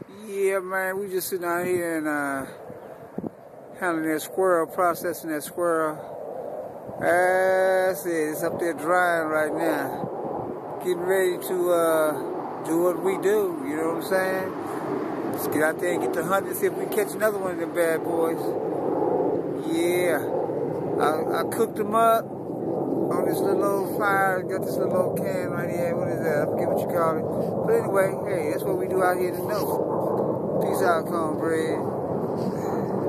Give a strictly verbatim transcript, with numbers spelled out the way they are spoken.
Yeah, man, we just sitting out here and uh, handling that squirrel, processing that squirrel. That's it. It's up there drying right now. Getting ready to uh, do what we do. You know what I'm saying? Let's get out there and get to hunt and see if we can catch another one of them bad boys. Yeah. I, I cooked them up on this little old fire. Got this little old can right here. What is that? I forget what you call it. But anyway, hey, that's what we do out here to know. Peace out, cornbread.